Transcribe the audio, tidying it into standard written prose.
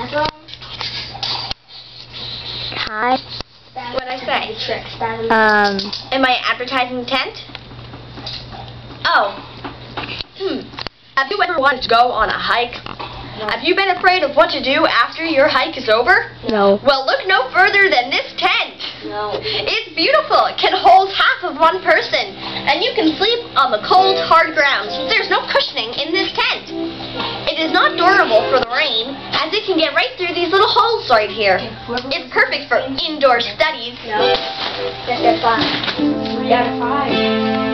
Hi. What'd I say? Am I advertising the tent? Oh. Have you ever wanted to go on a hike? No. Have you been afraid of what to do after your hike is over? No. Well, look no further than this tent. No. It's beautiful. It can hold half of one person. And you can sleep on the cold, hard ground. There's no cushioning in this tent. It is not durable for the rain, as it can get right through these little holes right here. It's perfect for indoor studies. No. That's 5. 3 out of 5.